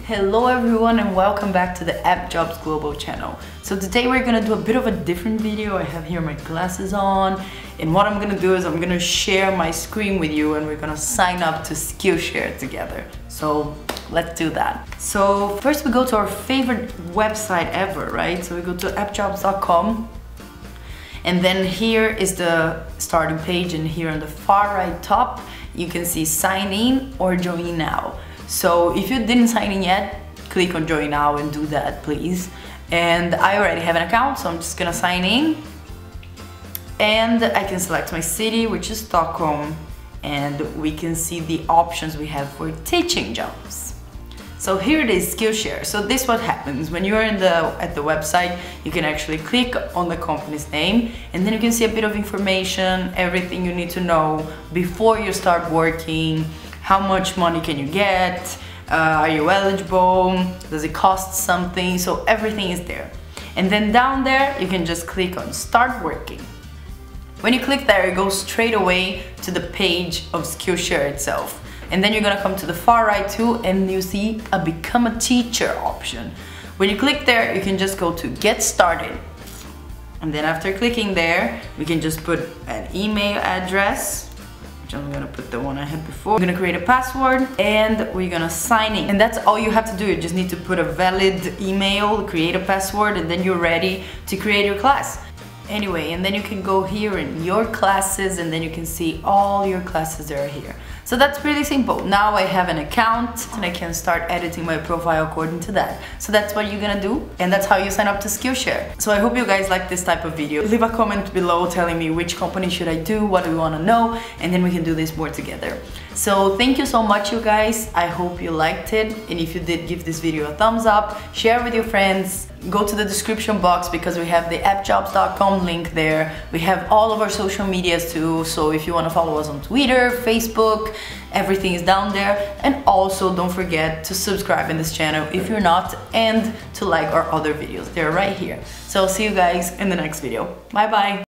Hello everyone and welcome back to the App Jobs Global channel. So today we're gonna do a bit of a different video. I have here my glasses on, and what I'm gonna do is I'm gonna share my screen with you and we're gonna sign up to Skillshare together. So let's do that. So first we go to our favorite website ever, right? So we go to appjobs.com, and then here is the starting page, and here on the far right top you can see sign in or join now. So if you didn't sign in yet, click on join now and do that, please. And I already have an account, so I'm just gonna sign in. And I can select my city, which is Stockholm, and we can see the options we have for teaching jobs. So here it is, Skillshare. So this is what happens when you're at the website. You can actually click on the company's name, and then you can see a bit of information, everything you need to know before you start working. How much money can you get? Are you eligible? Does it cost something? So everything is there. And then down there, you can just click on Start Working. When you click there, it goes straight away to the page of Skillshare itself. And then you're gonna come to the far right too, and you see a Become a Teacher option. When you click there, you can just go to Get Started. And then after clicking there, we can just put an email address. I'm gonna put the one I had before. I'm gonna create a password and we're gonna sign in. And that's all you have to do. You just need to put a valid email, create a password, and then you're ready to create your class. Anyway, and then you can go here in your classes, and then you can see all your classes that are here. So that's pretty simple. Now I have an account and I can start editing my profile according to that. So that's what you're gonna do, and that's how you sign up to Skillshare. So I hope you guys like this type of video. Leave a comment below telling me which company should I do, what do you wanna know, and then we can do this more together. So thank you so much, you guys. I hope you liked it, and if you did, give this video a thumbs up, share with your friends, go to the description box because we have the appjobs.com link there. We have all of our social medias too, so if you want to follow us on Twitter, Facebook, everything is down there. And also don't forget to subscribe in this channel if you're not, and to like our other videos. They're right here. So I'll see you guys in the next video. Bye bye.